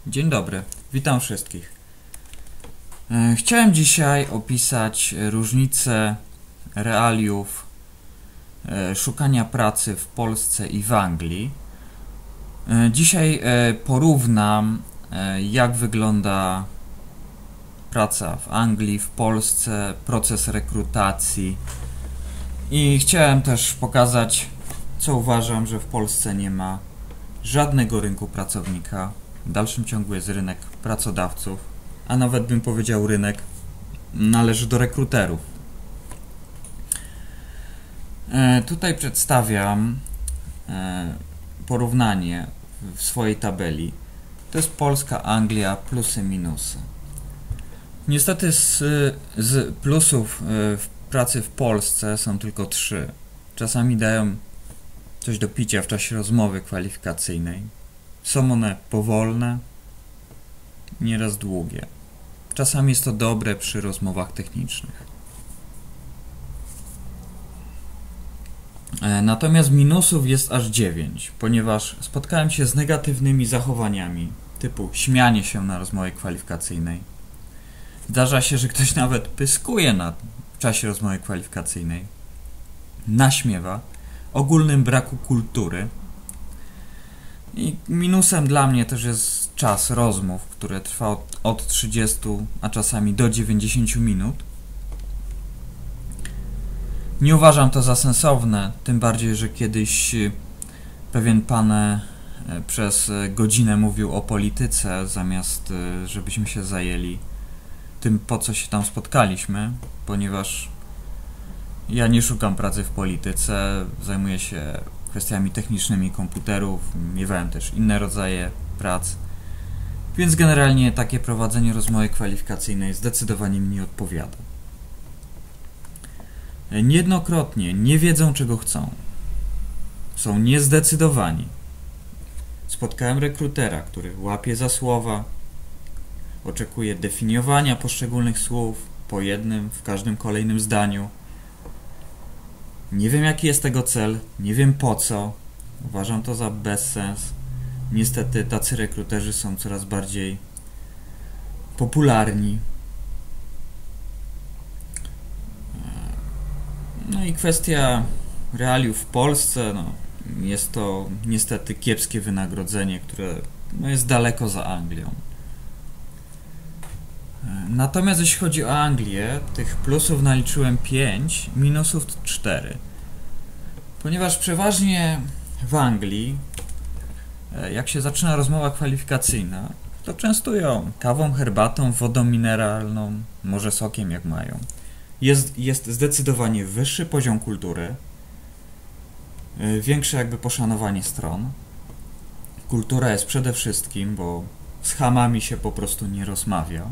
Dzień dobry, witam wszystkich. Chciałem dzisiaj opisać różnice realiów szukania pracy w Polsce i w Anglii. Dzisiaj porównam, jak wygląda praca w Anglii, w Polsce, proces rekrutacji i chciałem też pokazać, co uważam, że w Polsce nie ma żadnego rynku pracownika. W dalszym ciągu jest rynek pracodawców, a nawet bym powiedział rynek należy do rekruterów. Tutaj przedstawiam porównanie w swojej tabeli. To jest Polska, Anglia, plusy, minusy. Niestety z plusów w pracy w Polsce są tylko 3. Czasami dają coś do picia w czasie rozmowy kwalifikacyjnej. Są one powolne, nieraz długie. Czasami jest to dobre przy rozmowach technicznych. Natomiast minusów jest aż 9, ponieważ spotkałem się z negatywnymi zachowaniami, typu śmianie się na rozmowie kwalifikacyjnej. Zdarza się, że ktoś nawet pyskuje w czasie rozmowy kwalifikacyjnej, naśmiewa, ogólnym braku kultury. I minusem dla mnie też jest czas rozmów, które trwa od 30, a czasami do 90 minut. Nie uważam to za sensowne, tym bardziej, że kiedyś pewien pan przez godzinę mówił o polityce, zamiast żebyśmy się zajęli tym, po co się tam spotkaliśmy, ponieważ ja nie szukam pracy w polityce, zajmuję się kwestiami technicznymi komputerów, miewałem też inne rodzaje prac, więc generalnie takie prowadzenie rozmowy kwalifikacyjnej zdecydowanie mi nie odpowiada. Niejednokrotnie nie wiedzą, czego chcą. Są niezdecydowani. Spotkałem rekrutera, który łapie za słowa, oczekuje definiowania poszczególnych słów po jednym w każdym kolejnym zdaniu. Nie wiem, jaki jest tego cel, nie wiem po co. Uważam to za bezsens. Niestety tacy rekruterzy są coraz bardziej popularni. No i kwestia realiów w Polsce, jest to niestety kiepskie wynagrodzenie, które jest daleko za Anglią. Natomiast jeśli chodzi o Anglię, tych plusów naliczyłem 5, minusów 4. Ponieważ przeważnie w Anglii, jak się zaczyna rozmowa kwalifikacyjna, to częstują kawą, herbatą, wodą mineralną, może sokiem jak mają. Jest zdecydowanie wyższy poziom kultury, większe poszanowanie stron. Kultura jest przede wszystkim, bo z chamami się po prostu nie rozmawia.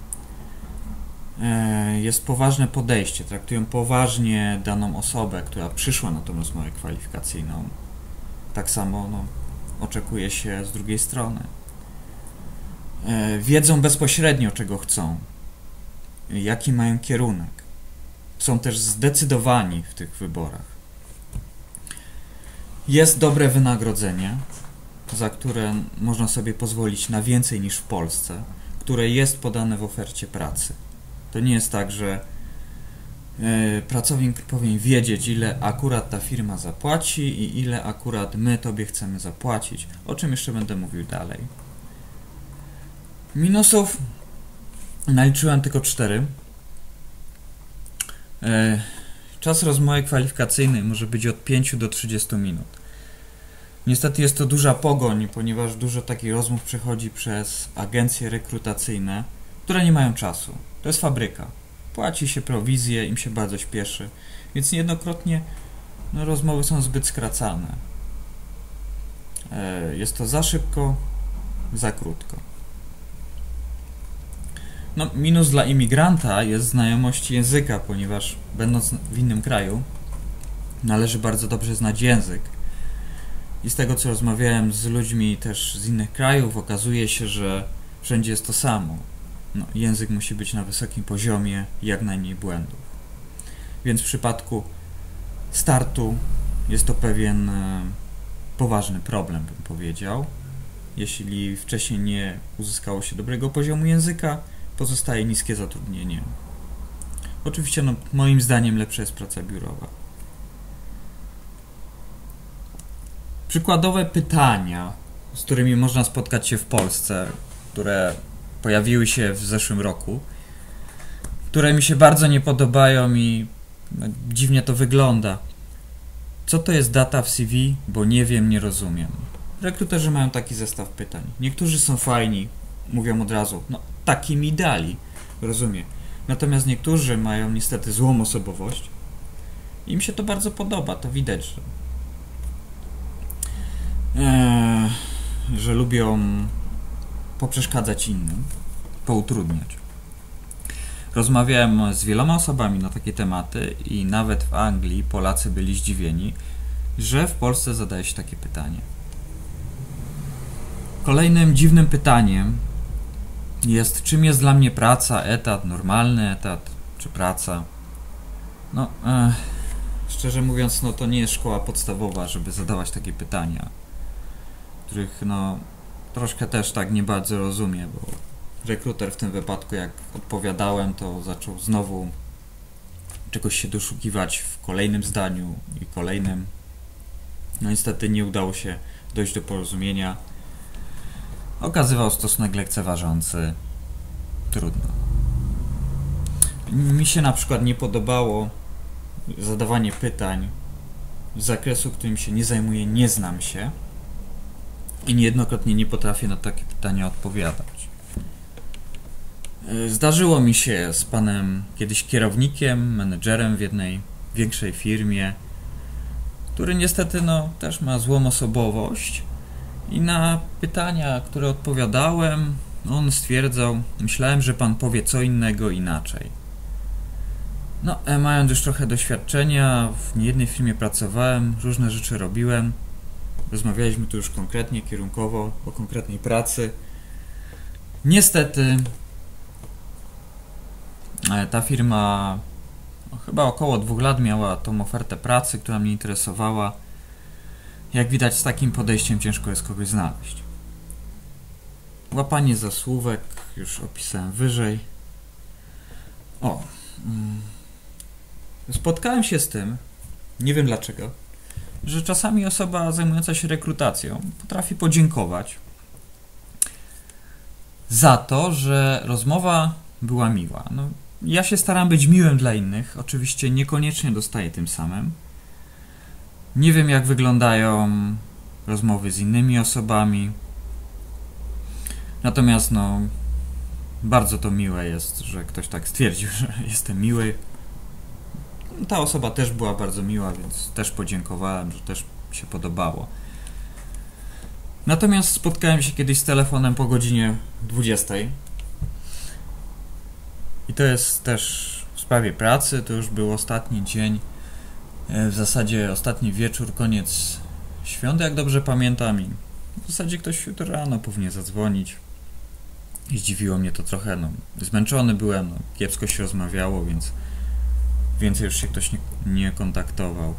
Jest poważne podejście, traktują poważnie daną osobę, która przyszła na tą rozmowę kwalifikacyjną. Tak samo oczekuje się z drugiej strony. Wiedzą bezpośrednio, czego chcą, jaki mają kierunek. Są też zdecydowani w tych wyborach. Jest dobre wynagrodzenie, za które można sobie pozwolić na więcej niż w Polsce, które jest podane w ofercie pracy. To nie jest tak, że pracownik powinien wiedzieć, ile akurat ta firma zapłaci i ile akurat my tobie chcemy zapłacić, o czym jeszcze będę mówił dalej. Minusów naliczyłem tylko 4. Czas rozmowy kwalifikacyjnej może być od 5 do 30 minut. Niestety jest to duża pogoń, ponieważ dużo takich rozmów przechodzi przez agencje rekrutacyjne, które nie mają czasu. To jest fabryka. Płaci się prowizję, im się bardzo śpieszy, więc niejednokrotnie rozmowy są zbyt skracane. Jest to za szybko, za krótko. Minus dla imigranta jest znajomość języka, ponieważ będąc w innym kraju należy bardzo dobrze znać język. I z tego, co rozmawiałem z ludźmi też z innych krajów, okazuje się, że wszędzie jest to samo. Język musi być na wysokim poziomie, jak najmniej błędów. Więc w przypadku startu jest to pewien poważny problem, bym powiedział. Jeśli wcześniej nie uzyskało się dobrego poziomu języka, pozostaje niskie zatrudnienie. Oczywiście, moim zdaniem lepsza jest praca biurowa. Przykładowe pytania, z którymi można spotkać się w Polsce, które pojawiły się w zeszłym roku, które mi się bardzo nie podobają i dziwnie to wygląda. Co to jest data w CV? Bo nie wiem, nie rozumiem. Rekruterzy mają taki zestaw pytań. Niektórzy są fajni, mówią od razu, taki mi dali, rozumiem. Natomiast niektórzy mają niestety złą osobowość. Im się to bardzo podoba, to widać, że lubią poprzeszkadzać innym, poutrudniać. Rozmawiałem z wieloma osobami na takie tematy i nawet w Anglii Polacy byli zdziwieni, że w Polsce zadaje się takie pytanie. Kolejnym dziwnym pytaniem jest, czym jest dla mnie praca, etat, normalny etat, czy praca? Szczerze mówiąc, to nie jest szkoła podstawowa, żeby zadawać takie pytania, których troszkę też tak nie bardzo rozumiem, bo rekruter w tym wypadku, jak odpowiadałem, to zaczął znowu czegoś się doszukiwać w kolejnym zdaniu i kolejnym. Niestety nie udało się dojść do porozumienia. Okazywał stosunek lekceważący. Trudno. Mi się na przykład nie podobało zadawanie pytań z zakresu, którym się nie zajmuję, nie znam się i niejednokrotnie nie potrafię na takie pytania odpowiadać. Zdarzyło mi się z panem kiedyś kierownikiem, menedżerem w jednej większej firmie, który niestety też ma złą osobowość i na pytania, które odpowiadałem, on stwierdzał, myślałem, że pan powie co innego inaczej. Mając już trochę doświadczenia, w niejednej firmie pracowałem, różne rzeczy robiłem, rozmawialiśmy tu już konkretnie, kierunkowo, o konkretnej pracy. Niestety ta firma chyba około 2 lat miała tą ofertę pracy, która mnie interesowała. Jak widać, z takim podejściem ciężko jest kogoś znaleźć. Łapanie zasłówek już opisałem wyżej. Spotkałem się z tym, nie wiem dlaczego, że czasami osoba zajmująca się rekrutacją potrafi podziękować za to, że rozmowa była miła. Ja się staram być miłym dla innych, oczywiście niekoniecznie dostaję tym samym. Nie wiem, jak wyglądają rozmowy z innymi osobami. Natomiast bardzo to miłe jest, że ktoś tak stwierdził, że jestem miły. Ta osoba też była bardzo miła, więc też podziękowałem, że też mi się podobało. Natomiast spotkałem się kiedyś z telefonem po godzinie 20. I to jest też w sprawie pracy, to już był ostatni dzień, w zasadzie ostatni wieczór, koniec świąt, jak dobrze pamiętam, i w zasadzie ktoś jutro rano powinien zadzwonić. I zdziwiło mnie to trochę, zmęczony byłem, kiepsko się rozmawiało, więc więcej już się ktoś nie kontaktował.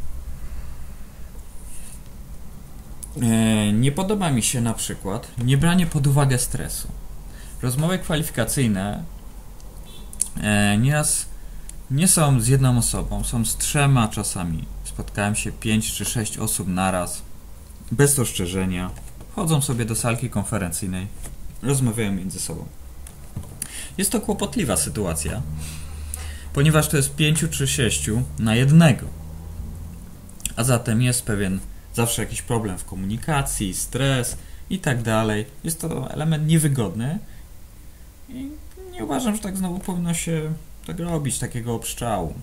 Nie podoba mi się na przykład niebranie pod uwagę stresu. Rozmowy kwalifikacyjne nieraz nie są z jedną osobą, są z 3 czasami. Spotkałem się 5 czy 6 osób naraz, bez ostrzeżenia. Chodzą sobie do salki konferencyjnej, rozmawiają między sobą. Jest to kłopotliwa sytuacja, ponieważ to jest 5 czy 6 na jednego. A zatem jest pewien zawsze jakiś problem w komunikacji, stres i tak dalej. Jest to element niewygodny i nie uważam, że tak znowu powinno się tak robić, takiego obszczału.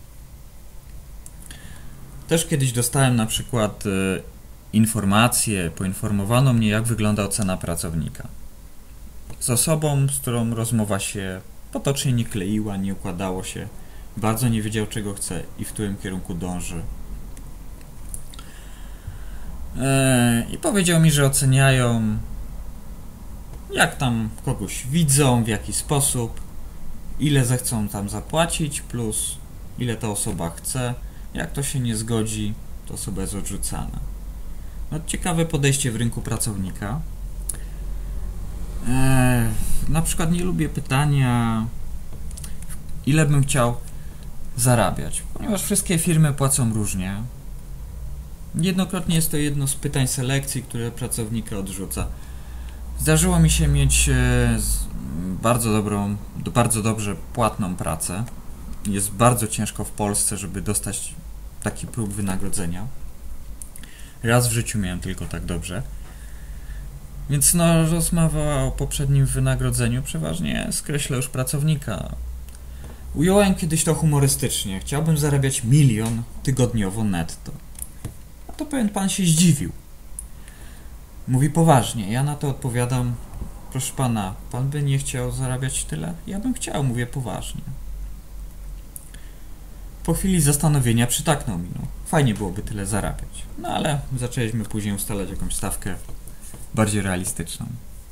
Też kiedyś dostałem na przykład informację, poinformowano mnie, jak wygląda ocena pracownika. Z osobą, z którą rozmowa się potocznie nie kleiła, nie układało się, bardzo nie wiedział, czego chce i w którym kierunku dąży. I powiedział mi, że oceniają, jak tam kogoś widzą, w jaki sposób, ile zechcą tam zapłacić, plus ile ta osoba chce. Jak to się nie zgodzi, to osoba jest odrzucana. Ciekawe podejście w rynku pracownika. Na przykład nie lubię pytania, ile bym chciał zarabiać, ponieważ wszystkie firmy płacą różnie. Jednokrotnie jest to jedno z pytań selekcji, które pracownika odrzuca. Zdarzyło mi się mieć bardzo dobrze płatną pracę. Jest bardzo ciężko w Polsce, żeby dostać taki próg wynagrodzenia. Raz w życiu miałem tylko tak dobrze. Więc rozmowa o poprzednim wynagrodzeniu przeważnie skreśla już pracownika. Ująłem kiedyś to humorystycznie. Chciałbym zarabiać 1 000 000 tygodniowo netto. A to pewien pan się zdziwił. Mówi poważnie. Ja na to odpowiadam: proszę pana, pan by nie chciał zarabiać tyle? Ja bym chciał, mówię poważnie. Po chwili zastanowienia przytaknął mi. Fajnie byłoby tyle zarabiać. Ale zaczęliśmy później ustalać jakąś stawkę bardziej realistyczną.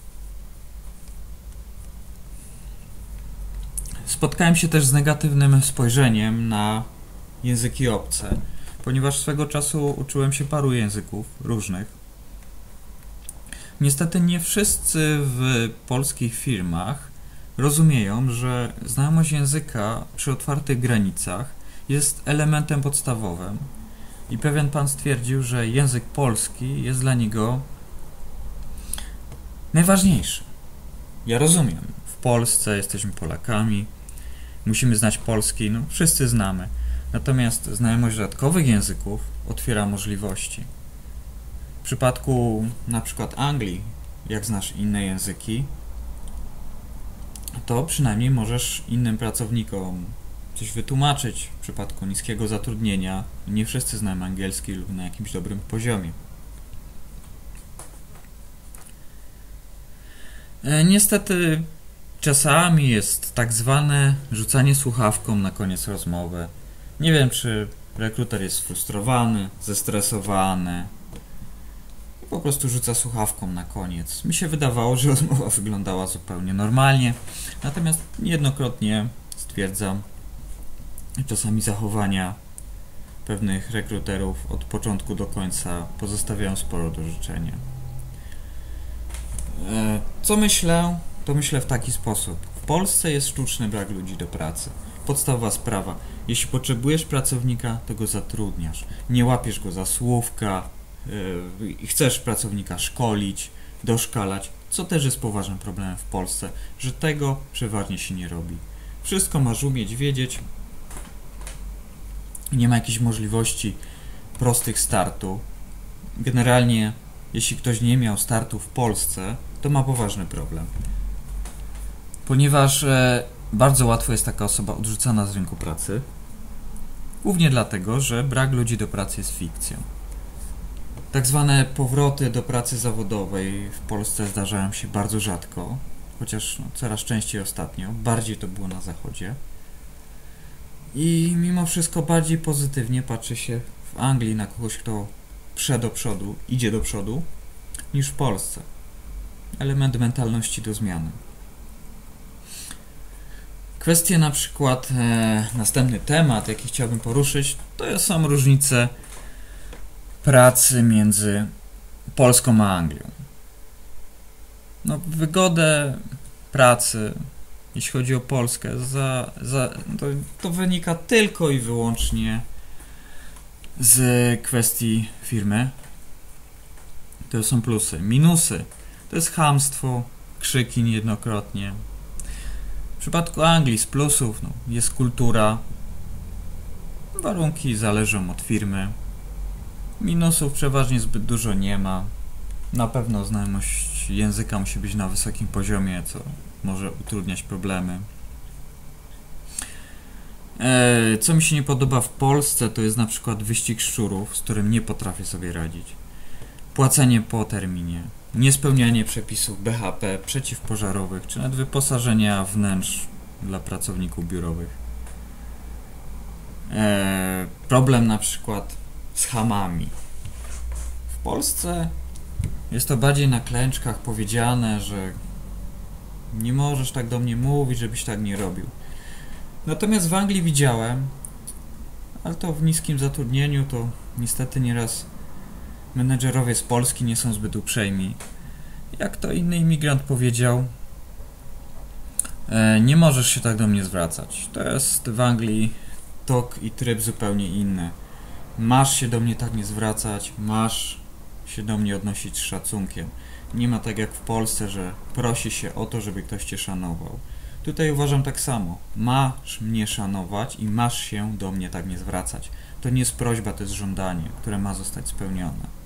Spotkałem się też z negatywnym spojrzeniem na języki obce, ponieważ swego czasu uczyłem się paru języków różnych. Niestety nie wszyscy w polskich firmach rozumieją, że znajomość języka przy otwartych granicach jest elementem podstawowym. I pewien pan stwierdził, że język polski jest dla niego najważniejszy. Ja rozumiem. W Polsce jesteśmy Polakami, musimy znać polski, wszyscy znamy. Natomiast znajomość dodatkowych języków otwiera możliwości. W przypadku na przykład Anglii, jak znasz inne języki, to przynajmniej możesz innym pracownikom coś wytłumaczyć. W przypadku niskiego zatrudnienia nie wszyscy znają angielski lub na jakimś dobrym poziomie. Niestety czasami jest tak zwane rzucanie słuchawką na koniec rozmowy. Nie wiem, czy rekruter jest sfrustrowany, zestresowany i po prostu rzuca słuchawką na koniec. Mi się wydawało, że rozmowa wyglądała zupełnie normalnie, natomiast niejednokrotnie stwierdzam, że czasami zachowania pewnych rekruterów od początku do końca pozostawiają sporo do życzenia. Co myślę? To myślę w taki sposób. W Polsce jest sztuczny brak ludzi do pracy. Podstawowa sprawa. Jeśli potrzebujesz pracownika, to go zatrudniasz. Nie łapiesz go za słówka, chcesz pracownika szkolić, doszkalać, co też jest poważnym problemem w Polsce, że tego przeważnie się nie robi. Wszystko masz umieć, wiedzieć. Nie ma jakiejś możliwości prostych startu. Generalnie, jeśli ktoś nie miał startu w Polsce, to ma poważny problem. Ponieważ bardzo łatwo jest taka osoba odrzucana z rynku pracy. Głównie dlatego, że brak ludzi do pracy jest fikcją. Tak zwane powroty do pracy zawodowej w Polsce zdarzają się bardzo rzadko, chociaż coraz częściej ostatnio. Bardziej to było na zachodzie. I mimo wszystko bardziej pozytywnie patrzy się w Anglii na kogoś, kto idzie do przodu, niż w Polsce. Element mentalności do zmiany. Kwestie na przykład, następny temat, jaki chciałbym poruszyć, to są różnice pracy między Polską a Anglią. Wygodę pracy, jeśli chodzi o Polskę, to wynika tylko i wyłącznie z kwestii firmy. To są plusy. Minusy to jest chamstwo, krzyki niejednokrotnie. W przypadku Anglii z plusów jest kultura, warunki zależą od firmy. Minusów przeważnie zbyt dużo nie ma. Na pewno znajomość języka musi być na wysokim poziomie, co może utrudniać problemy. Co mi się nie podoba w Polsce, to jest na przykład wyścig szczurów, z którym nie potrafię sobie radzić. Płacenie po terminie, niespełnianie przepisów BHP przeciwpożarowych, czy nawet wyposażenia wnętrz dla pracowników biurowych. Problem na przykład z hamami. W Polsce jest to bardziej na klęczkach powiedziane, że nie możesz tak do mnie mówić, żebyś tak nie robił. Natomiast w Anglii widziałem, ale to w niskim zatrudnieniu, to niestety nieraz menedżerowie z Polski nie są zbyt uprzejmi. Jak to inny imigrant powiedział, nie możesz się tak do mnie zwracać. To jest w Anglii tok i tryb zupełnie inny. Masz się do mnie tak nie zwracać, masz się do mnie odnosić z szacunkiem. Nie ma tak jak w Polsce, że prosi się o to, żeby ktoś cię szanował. Tutaj uważam tak samo. Masz mnie szanować i masz się do mnie tak nie zwracać. To nie jest prośba, to jest żądanie, które ma zostać spełnione.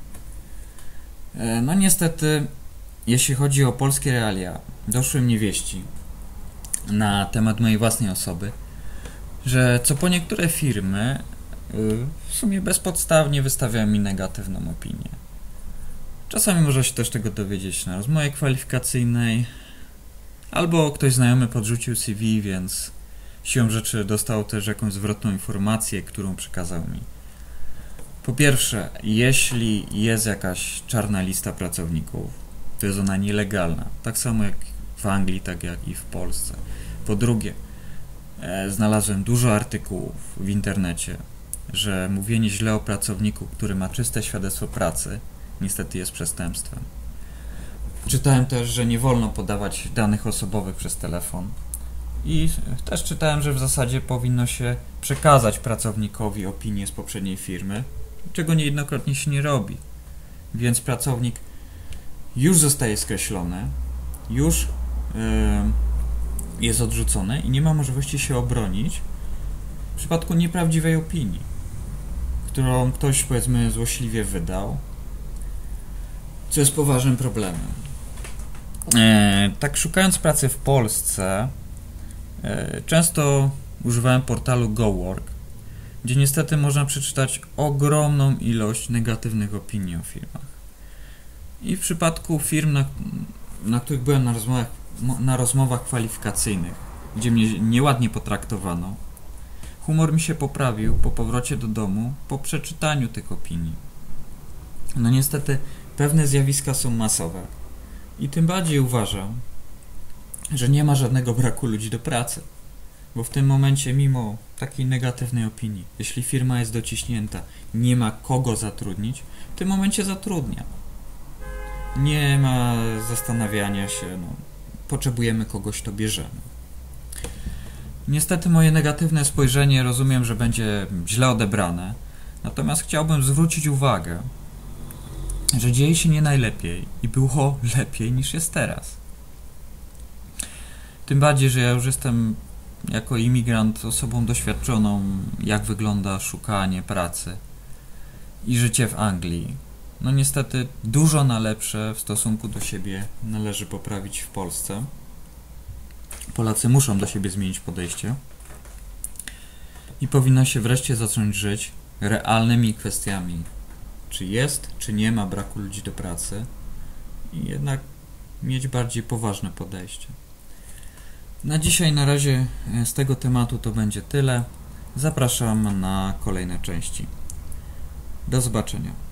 No niestety, jeśli chodzi o polskie realia, doszły mnie wieści na temat mojej własnej osoby, że co po niektóre firmy w sumie bezpodstawnie wystawiają mi negatywną opinię. Czasami można się też tego dowiedzieć na rozmowie kwalifikacyjnej, albo ktoś znajomy podrzucił CV, więc siłą rzeczy dostał też jakąś zwrotną informację, którą przekazał mi. Po pierwsze, jeśli jest jakaś czarna lista pracowników, to jest ona nielegalna, tak samo jak w Anglii, tak jak i w Polsce. Po drugie, znalazłem dużo artykułów w internecie, że mówienie źle o pracowniku, który ma czyste świadectwo pracy, niestety jest przestępstwem. Czytałem też, że nie wolno podawać danych osobowych przez telefon. I też czytałem, że w zasadzie powinno się przekazać pracownikowi opinię z poprzedniej firmy, czego niejednokrotnie się nie robi. Więc pracownik już zostaje skreślony, już jest odrzucony i nie ma możliwości się obronić w przypadku nieprawdziwej opinii, którą ktoś, powiedzmy, złośliwie wydał, co jest poważnym problemem. Tak szukając pracy w Polsce, często używałem portalu GoWork, gdzie niestety można przeczytać ogromną ilość negatywnych opinii o firmach. I w przypadku firm, na których byłem na rozmowach kwalifikacyjnych, gdzie mnie nieładnie potraktowano, humor mi się poprawił po powrocie do domu, po przeczytaniu tych opinii. No niestety pewne zjawiska są masowe i tym bardziej uważam, że nie ma żadnego braku ludzi do pracy, bo w tym momencie, mimo takiej negatywnej opinii, jeśli firma jest dociśnięta, nie ma kogo zatrudnić, w tym momencie zatrudnia. Nie ma zastanawiania się, potrzebujemy kogoś, to bierzemy. Niestety moje negatywne spojrzenie rozumiem, że będzie źle odebrane, natomiast chciałbym zwrócić uwagę, że dzieje się nie najlepiej i było lepiej niż jest teraz. Tym bardziej, że ja już jestem jako imigrant osobą doświadczoną, jak wygląda szukanie pracy i życie w Anglii. No niestety dużo na lepsze w stosunku do siebie należy poprawić w Polsce. Polacy muszą do siebie zmienić podejście i powinno się wreszcie zacząć żyć realnymi kwestiami. Czy jest, czy nie ma braku ludzi do pracy i jednak mieć bardziej poważne podejście. Na dzisiaj na razie z tego tematu to będzie tyle. Zapraszam na kolejne części. Do zobaczenia.